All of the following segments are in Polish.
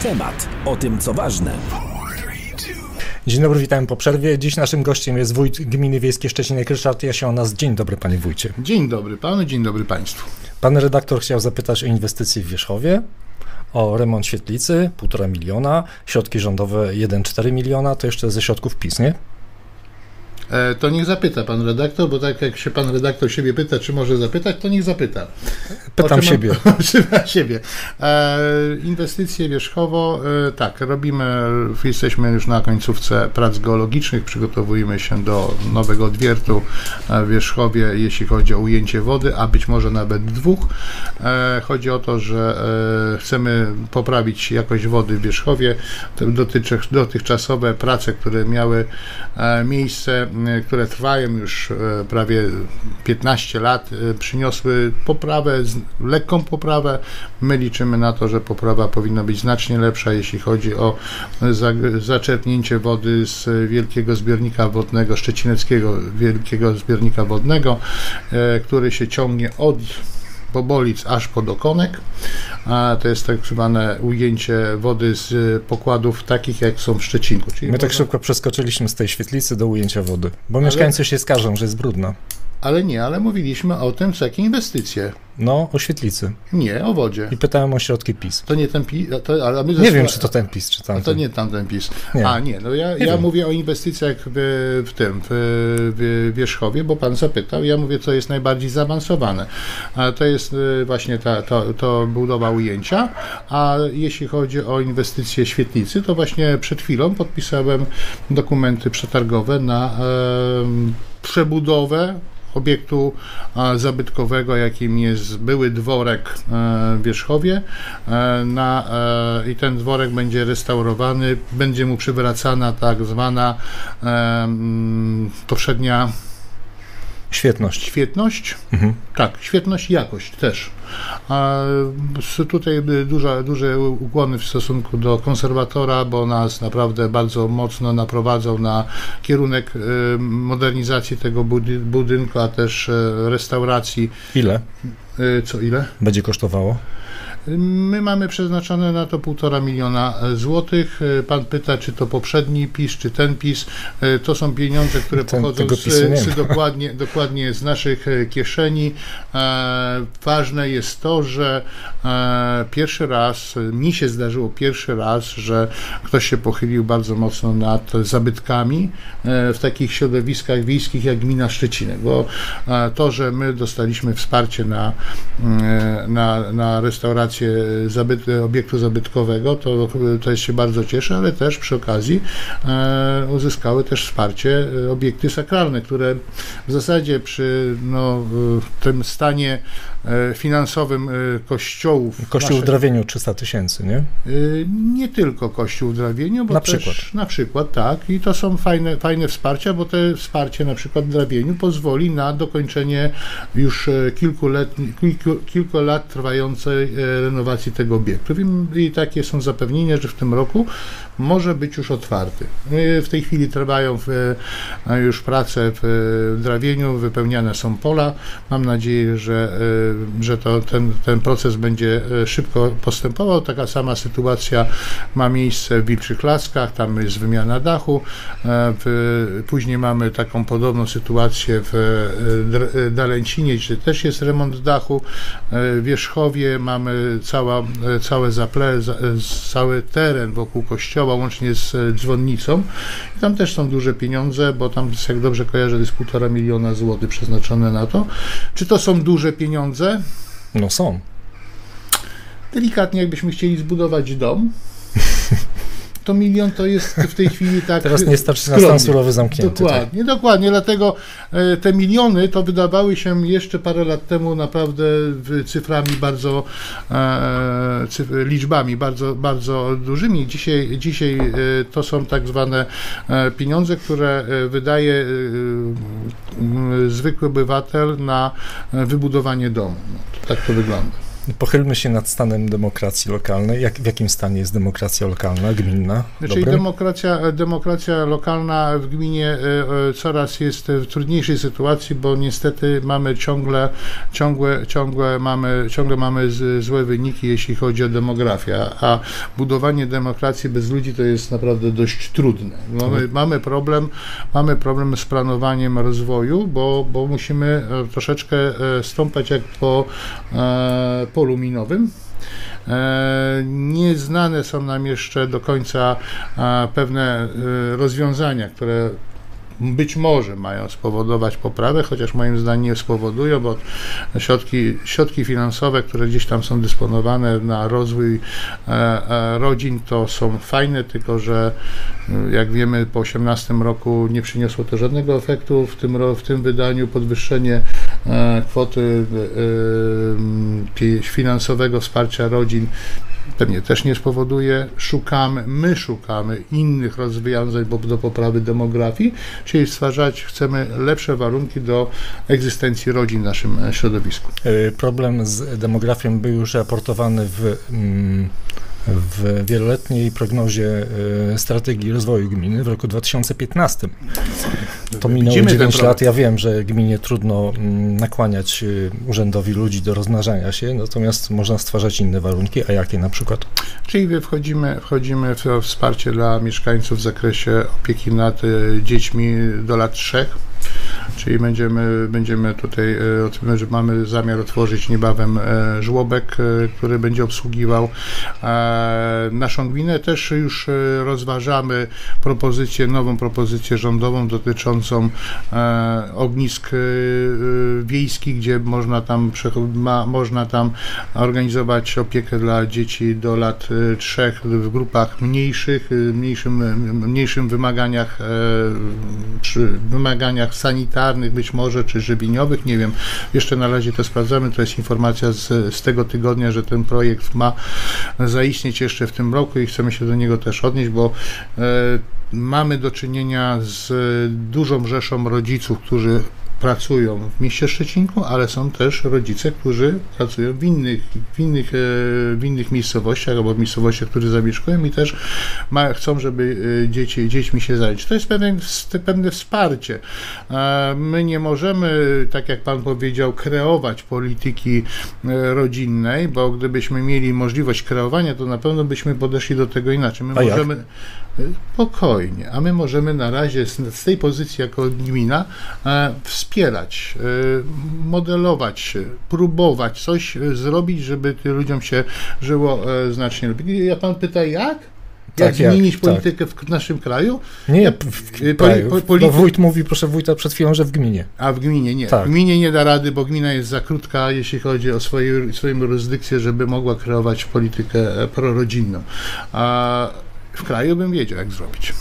Temat o tym, co ważne. Dzień dobry, witam po przerwie. Dziś naszym gościem jest wójt Gminy Wiejskiej Szczecinek Ryszard Jasionas. Dzień dobry, panie wójcie. Dzień dobry panu, dzień dobry państwu. Pan redaktor chciał zapytać o inwestycje w Wierzchowie, o remont świetlicy 1,5 miliona, środki rządowe 1,4 miliona, to jeszcze ze środków PiS, nie? To niech zapyta pan redaktor, bo tak jak się pan redaktor siebie pyta, czy może zapytać, to niech zapyta. Pytam siebie. Siebie. Inwestycje Wierzchowo, tak, robimy, jesteśmy już na końcówce prac geologicznych, przygotowujemy się do nowego odwiertu w Wierzchowie, jeśli chodzi o ujęcie wody, a być może nawet dwóch. Chodzi o to, że chcemy poprawić jakość wody w Wierzchowie. Dotychczasowe prace, które miały miejsce, które trwają już prawie 15 lat, przyniosły poprawę, lekką poprawę. My liczymy na to, że poprawa powinna być znacznie lepsza, jeśli chodzi o zaczerpnięcie wody z wielkiego zbiornika wodnego, szczecineckiego wielkiego zbiornika wodnego, który się ciągnie od Bobolic aż po Dokonek. To jest tak zwane ujęcie wody z pokładów takich, jak są w Szczecinku. Czyli tak szybko przeskoczyliśmy z tej świetlicy do ujęcia wody, bo mieszkańcy się skarżą, że jest brudna. Ale mówiliśmy o tym, co jakie inwestycje. No, o świetlicy. Nie, o wodzie. I pytałem o środki PiS. To nie ten PiS, nie wiem, czy to ten PiS, czy tamten. To nie tamten PiS. Nie. Ja mówię o inwestycjach w Wierzchowie, bo pan zapytał, ja mówię, co jest najbardziej zaawansowane. To jest właśnie to budowa ujęcia, a jeśli chodzi o inwestycje świetlicy, to właśnie przed chwilą podpisałem dokumenty przetargowe na przebudowę obiektu zabytkowego, jakim jest były dworek w Wierzchowie, i ten dworek będzie restaurowany, będzie mu przywracana tak zwana poprzednia świetność. Mhm. Tak, świetność i jakość też. Tutaj duże ukłony w stosunku do konserwatora, bo nas naprawdę bardzo mocno naprowadzał na kierunek modernizacji tego budynku, a też restauracji. Ile? Ile? Będzie kosztowało? My mamy przeznaczone na to 1,5 miliona złotych. Pan pyta, czy to poprzedni PiS, czy ten PiS. To są pieniądze, które pochodzą dokładnie z naszych kieszeni. Ważne jest to, że mi się zdarzyło pierwszy raz, że ktoś się pochylił bardzo mocno nad zabytkami w takich środowiskach wiejskich jak gmina Szczecinek, bo to, że my dostaliśmy wsparcie na restaurację obiektu zabytkowego, to się bardzo cieszę, ale też przy okazji uzyskały też wsparcie obiekty sakralne, które w zasadzie przy tym stanie finansowym kościołów. Kościół w Drawieniu 300 000, nie? Nie tylko Kościół w Drawieniu, bo na przykład, tak. I to są fajne wsparcia, bo te wsparcie na przykład w Drawieniu pozwoli na dokończenie już kilku lat trwającej renowacji tego obiektu. I takie są zapewnienia, że w tym roku może być już otwarty. W tej chwili trwają już prace w Drawieniu, wypełniane są pola. Mam nadzieję, że ten proces będzie szybko postępował. Taka sama sytuacja ma miejsce w Wilczych Laskach, tam jest wymiana dachu. Później mamy taką podobną sytuację w Dalęcinie, gdzie też jest remont dachu. W Wierzchowie mamy cały teren wokół kościoła, łącznie z dzwonnicą. I tam też są duże pieniądze, bo tam, jak dobrze kojarzę, jest 1,5 miliona złotych przeznaczone na to. Czy to są duże pieniądze? No są. Delikatnie, jakbyśmy chcieli zbudować dom, to milion to jest w tej chwili tak. Teraz nie starczy na stan surowy zamknięty. Dokładnie. Dlatego te miliony to wydawały się jeszcze parę lat temu naprawdę cyframi liczbami bardzo, bardzo dużymi. Dzisiaj to są tak zwane pieniądze, które wydaje zwykły obywatel na wybudowanie domu. Tak to wygląda. Pochylmy się nad stanem demokracji lokalnej. W jakim stanie jest demokracja lokalna, gminna? Czyli demokracja lokalna w gminie coraz jest w trudniejszej sytuacji, bo niestety mamy ciągle mamy złe wyniki, jeśli chodzi o demografię, a budowanie demokracji bez ludzi to jest naprawdę dość trudne. Mamy problem z planowaniem rozwoju, bo musimy troszeczkę stąpać jak po polu minowym. Nieznane są nam jeszcze do końca pewne rozwiązania, które być może mają spowodować poprawę, chociaż moim zdaniem nie spowodują, bo środki finansowe, które gdzieś tam są dysponowane na rozwój rodzin, to są fajne, tylko że jak wiemy po 2018 roku nie przyniosło to żadnego efektu. W tym wydaniu podwyższenie kwoty finansowego wsparcia rodzin pewnie też nie spowoduje. Szukamy innych rozwiązań do poprawy demografii, czyli chcemy lepsze warunki do egzystencji rodzin w naszym środowisku. Problem z demografią był już raportowany w wieloletniej prognozie strategii rozwoju gminy w roku 2015. To minęło 9 lat. Ja wiem, że gminie trudno nakłaniać urzędowi ludzi do rozmnażania się, natomiast można stwarzać inne warunki. A jakie na przykład? Czyli wchodzimy w wsparcie dla mieszkańców w zakresie opieki nad dziećmi do lat 3. Czyli będziemy tutaj, że mamy zamiar otworzyć niebawem żłobek, który będzie obsługiwał naszą gminę. Też już rozważamy nową propozycję rządową dotyczącą ognisk wiejskich, gdzie można tam organizować opiekę dla dzieci do lat 3 w grupach mniejszym wymaganiach sanitarnych być może, czy żywieniowych, nie wiem, jeszcze na razie to sprawdzamy, to jest informacja z tego tygodnia, że ten projekt ma zaistnieć jeszcze w tym roku i chcemy się do niego też odnieść, bo mamy do czynienia z dużą rzeszą rodziców, którzy pracują w mieście Szczecinku, ale są też rodzice, którzy pracują w innych miejscowościach albo w miejscowościach, które zamieszkują i też chcą, żeby dziećmi się zająć. To jest pewne wsparcie. My nie możemy, tak jak Pan powiedział, kreować polityki rodzinnej, bo gdybyśmy mieli możliwość kreowania, to na pewno byśmy podeszli do tego inaczej. Spokojnie, a my możemy na razie z tej pozycji jako gmina wspierać, modelować, próbować coś zrobić, żeby tym ludziom się żyło znacznie lepiej. Ja Pan pyta jak? Jak zmienić politykę w naszym kraju? Nie, w kraju. Wójt mówi, proszę wójta, przed chwilą, że w gminie. A w gminie nie. Tak. W gminie nie da rady, bo gmina jest za krótka, jeśli chodzi o swoją jurysdykcję, żeby mogła kreować politykę prorodzinną. A w kraju bym wiedział, jak zrobić.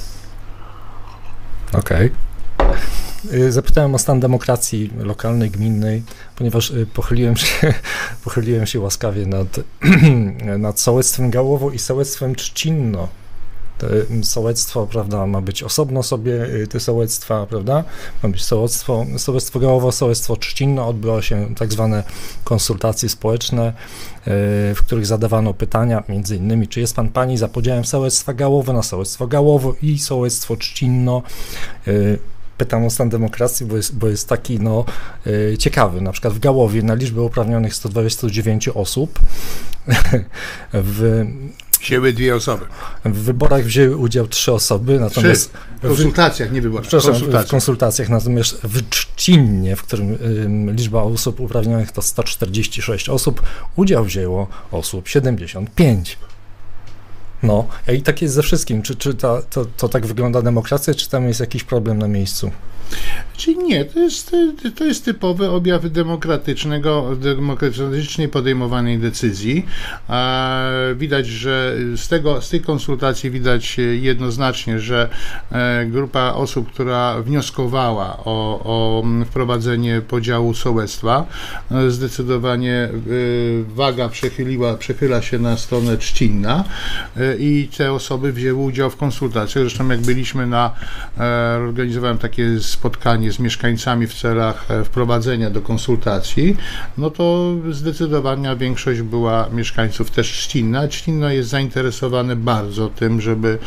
Okej. Zapytałem o stan demokracji lokalnej, gminnej, ponieważ pochyliłem się łaskawie nad sołectwem Gałowo i sołectwem Trzcinno. Sołectwo, prawda, ma być osobno sobie, te sołectwa, prawda, ma być sołectwo Gałowo, sołectwo Trzcinno. Odbyło się tak zwane konsultacje społeczne, w których zadawano pytania, między innymi, czy jest pani za podziałem sołectwa Gałowo na sołectwo Gałowo i sołectwo Trzcinno. Pytam o stan demokracji, bo jest taki ciekawy. Na przykład w Gałowie na liczbę uprawnionych 129 osób wzięły 2 osoby. W wyborach wzięły udział 3 osoby, natomiast w konsultacjach, nie wyborach. W konsultacjach, natomiast w Trzcinnie, w którym liczba osób uprawnionych to 146 osób, udział wzięło osób 75. No, i tak jest ze wszystkim. Czy to tak wygląda demokracja, czy tam jest jakiś problem na miejscu? Czyli nie, to jest typowy objaw demokratycznie podejmowanej decyzji. Widać, że z tej konsultacji widać jednoznacznie, że grupa osób, która wnioskowała o wprowadzenie podziału sołectwa, zdecydowanie waga przechyla się na stronę Trzcinna i te osoby wzięły udział w konsultacjach. Zresztą jak byliśmy organizowałem takie spotkanie konsultowanie z mieszkańcami w celach wprowadzenia do konsultacji, no to zdecydowana większość była mieszkańców też Trzcinna. Trzcinno jest zainteresowane bardzo tym, żeby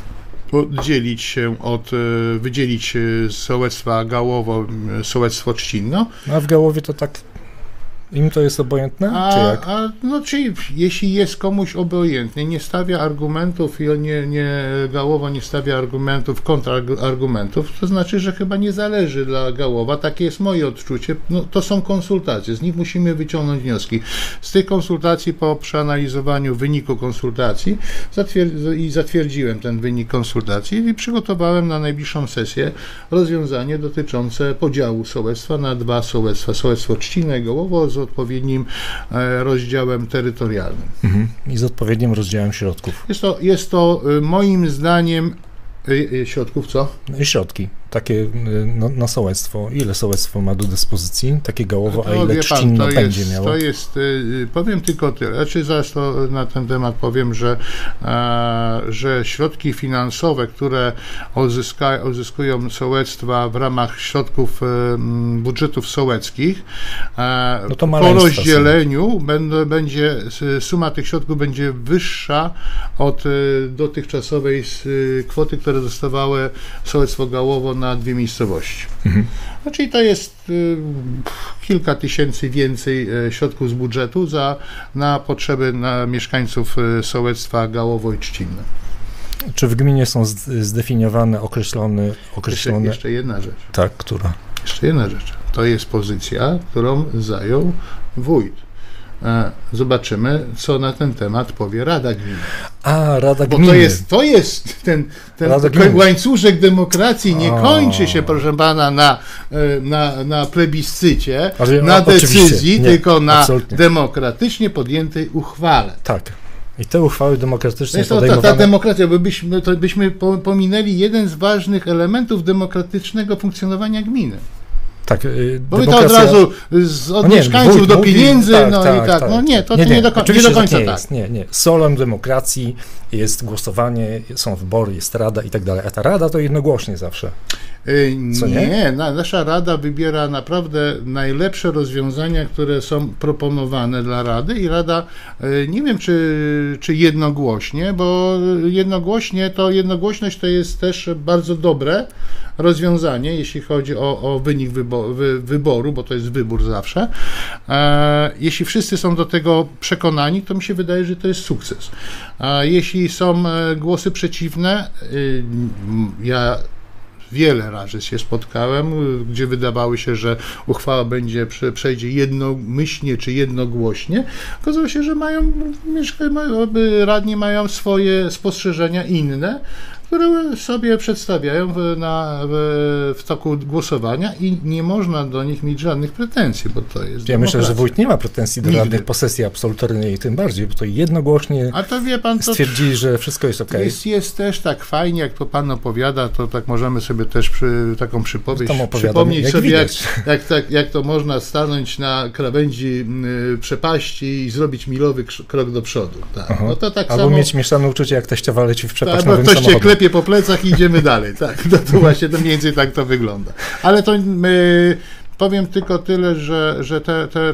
wydzielić z sołectwa Gałowo sołectwo Trzcinno. A w Gałowie to tak im to jest obojętne, czy jak? Czyli jeśli jest komuś obojętnie, nie stawia argumentów i Gałowo nie stawia argumentów, kontrargumentów, to znaczy, że chyba nie zależy dla Gałowa, takie jest moje odczucie, no, to są konsultacje, z nich musimy wyciągnąć wnioski. Z tych konsultacji, po przeanalizowaniu wyniku konsultacji, zatwierdziłem ten wynik konsultacji i przygotowałem na najbliższą sesję rozwiązanie dotyczące podziału sołectwa na 2 sołectwa, sołectwo Trzcinne i Gałowo z odpowiednim rozdziałem terytorialnym. I z odpowiednim rozdziałem środków. Jest to moim zdaniem środków co? Środki. Takie na sołectwo. Ile sołectwo ma do dyspozycji? Takie Gałowo, a ile Trzcinno będzie miało? To jest, powiem tylko tyle. Znaczy zaraz to na ten temat powiem, że środki finansowe, które uzyskują sołectwa w ramach środków budżetów sołeckich, no to po rozdzieleniu suma tych środków będzie wyższa od dotychczasowej kwoty, które dostawały sołectwo Gałowo na 2 miejscowości. Czyli to jest kilka tysięcy więcej środków z budżetu na potrzeby mieszkańców sołectwa Gałowo i Trzcinne. Czy w gminie są zdefiniowane, określone... Jeszcze jedna rzecz. Tak, która? Jeszcze jedna rzecz. To jest pozycja, którą zajął wójt. Zobaczymy, co na ten temat powie Rada Gminy. Rada Gminy. Bo to jest ten łańcuszek demokracji nie kończy się, proszę pana, na plebiscycie, na decyzji, tylko na demokratycznie podjętej uchwale. Tak. I te uchwały demokratyczne jest podejmowane... Ta demokracja, bo byśmy pominęli jeden z ważnych elementów demokratycznego funkcjonowania gminy. Tak, bo my to od razu od mieszkańców do pieniędzy, nie do końca tak. Jest, nie. Solem demokracji jest głosowanie, są wybory, jest rada i tak dalej, a ta rada to jednogłośnie zawsze. Nie, nasza rada wybiera naprawdę najlepsze rozwiązania, które są proponowane dla rady i rada, nie wiem czy jednogłośnie, bo jednogłośność to jest też bardzo dobre rozwiązanie, jeśli chodzi o wynik wyboru, bo to jest wybór zawsze. Jeśli wszyscy są do tego przekonani, to mi się wydaje, że to jest sukces. Jeśli są głosy przeciwne, ja wiele razy się spotkałem, gdzie wydawało się, że uchwała przejdzie jednomyślnie czy jednogłośnie. Okazało się, że radni mają swoje spostrzeżenia inne, które sobie przedstawiają w toku głosowania i nie można do nich mieć żadnych pretensji, bo to jest Ja myślę, że wójt nie ma pretensji do radnych po sesji absolutornej, tym bardziej, bo to jednogłośnie stwierdzili, że wszystko jest okej. Jest też tak fajnie, jak to pan opowiada, to tak możemy sobie też taką przypowieść przypomnieć sobie, jak to można stanąć na krawędzi przepaści i zrobić milowy krok do przodu. Tak. No to tak albo samo... mieć mieszane uczucie, jak teściowa leci w przepaść nowym ktoś samochodem. cię klepie po plecach i idziemy dalej. Tak, to właśnie to mniej więcej tak to wygląda. Ale to powiem tylko tyle, że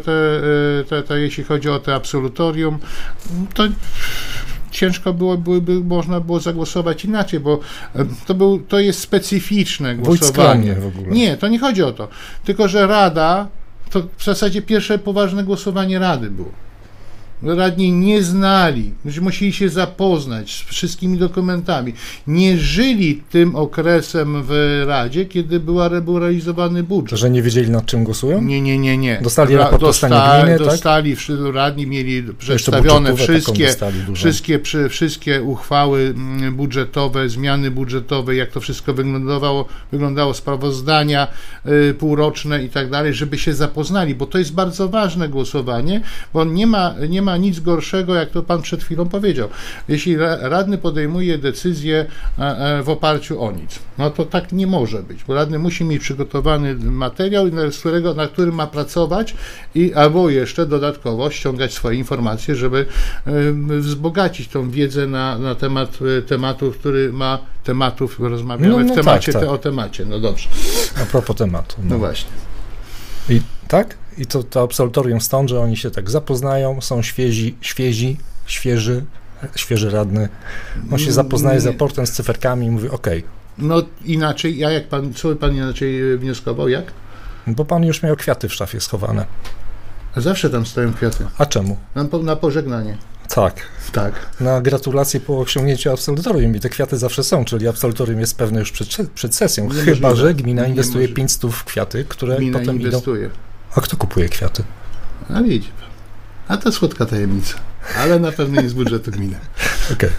jeśli chodzi o te absolutorium, to ciężko można było zagłosować inaczej, bo to jest specyficzne głosowanie. W ogóle. Nie, to nie chodzi o to. Tylko, że Rada, to w zasadzie pierwsze poważne głosowanie Rady było. Radni nie znali, musieli się zapoznać z wszystkimi dokumentami. Nie żyli tym okresem w Radzie, kiedy był realizowany budżet. Że nie wiedzieli, nad czym głosują? Nie. Dostali raport o stanie gminy, dostali, radni mieli przedstawione wszystkie uchwały budżetowe, zmiany budżetowe, jak to wszystko wyglądało sprawozdania półroczne i tak dalej, żeby się zapoznali, bo to jest bardzo ważne głosowanie, bo nie ma ma nic gorszego, jak to pan przed chwilą powiedział. Jeśli radny podejmuje decyzję w oparciu o nic, no to tak nie może być, bo radny musi mieć przygotowany materiał, na którym ma pracować i albo jeszcze dodatkowo ściągać swoje informacje, żeby wzbogacić tą wiedzę na temat tematu, który ma tematów, rozmawiamy w temacie, tak. O temacie, no dobrze. A propos tematu. No właśnie. I tak? I to absolutorium stąd, że oni się tak zapoznają, są świeży radny. On się zapoznaje z raportem, z cyferkami i mówi okej. No inaczej, co by pan inaczej wnioskował, jak? Bo pan już miał kwiaty w szafie schowane. Zawsze tam stoją kwiaty. A czemu? Na pożegnanie. Tak. Na gratulacje po osiągnięciu absolutorium i te kwiaty zawsze są, czyli absolutorium jest pewne już przed sesją, chyba że gmina inwestuje 500 w kwiaty, które gmina potem inwestuje. Idą... A kto kupuje kwiaty? A widzi pan. A to słodka tajemnica, ale na pewno nie z budżetu gminy. Okej.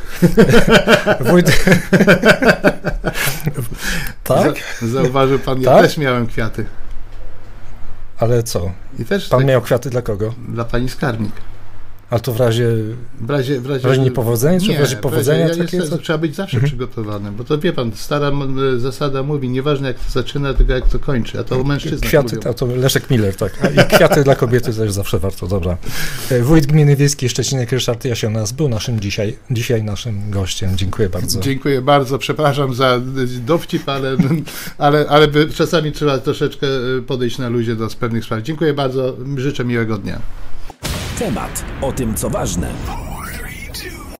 Tak? Zauważył pan, ja też miałem kwiaty. Ale co? I też pan miał kwiaty dla kogo? Dla pani skarbnik. A to w razie niepowodzenia, czy w razie powodzenia? Trzeba być zawsze przygotowany, bo to wie pan, stara zasada mówi, nieważne jak to zaczyna, tylko jak to kończy, a to o mężczyznach kwiaty, mówią. A to Leszek Miller, tak. I kwiaty dla kobiety też zawsze warto, dobra. Wójt Gminy Wiejskiej Szczecinek Ryszard Jasionas był naszym dzisiaj naszym gościem. Dziękuję bardzo. Dziękuję bardzo, przepraszam za dowcip, ale czasami trzeba troszeczkę podejść na luzie do pewnych spraw. Dziękuję bardzo, życzę miłego dnia. Temat o tym, co ważne.